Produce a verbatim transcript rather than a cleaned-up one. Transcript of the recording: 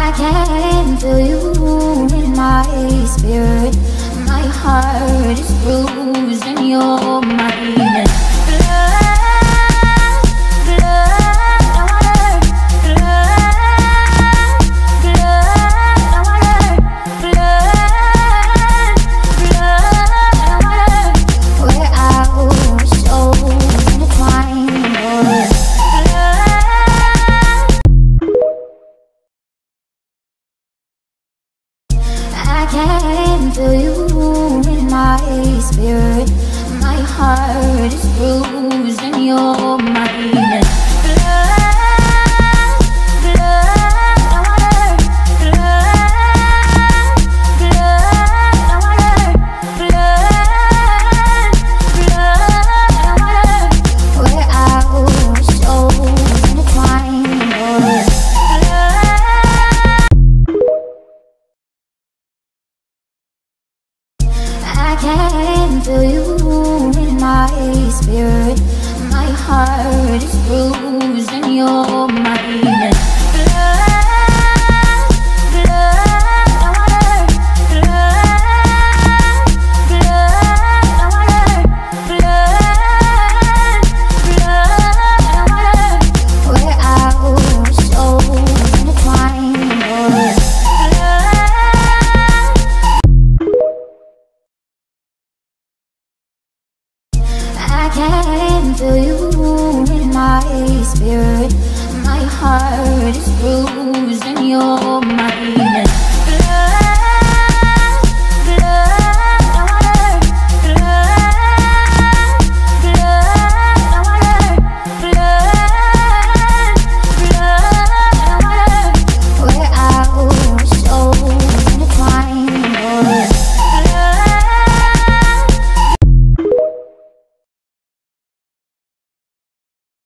I can feel you in my spirit. My heart is bruised and you're mine. I can feel you in my spirit. My heart is bruised and you're mine. I can feel you in my spirit. My heart is bruised and you're mine. I can feel you in my spirit. My heart is bruised and you're